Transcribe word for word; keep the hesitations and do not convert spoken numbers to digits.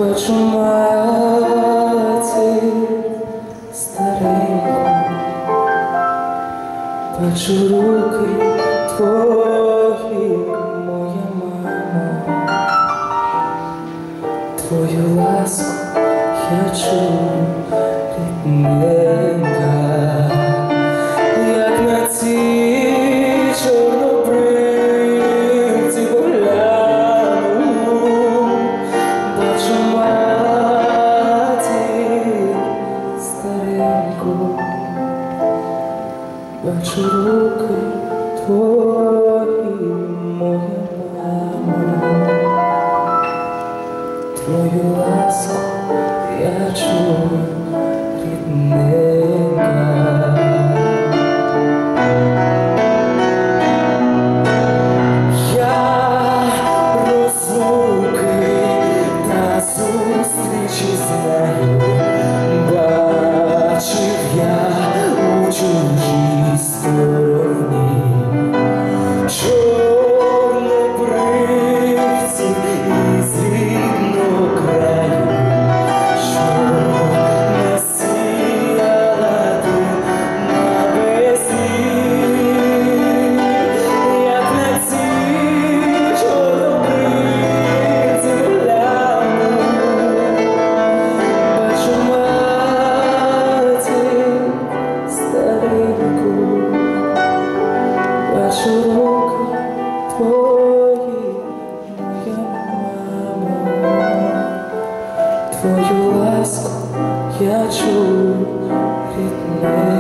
бачу матір стареньку, бачу руки твої, моя мамо, твою ласку я чую, рідненька, як на цій чорнобривці погляну, бачу матір стареньку, бачу руки твої, моя мамо, твою ласку я чую, рідненька. Я розлуки та зустрічі знаю, бачив я у чужій стороні чорнобривців із рідного краю, що насіяла ти навесні, як на ці чорнобривці гляну, бачу матір стареньку, бачу руки твої, моя мамо, твою ласку я чую, рідне.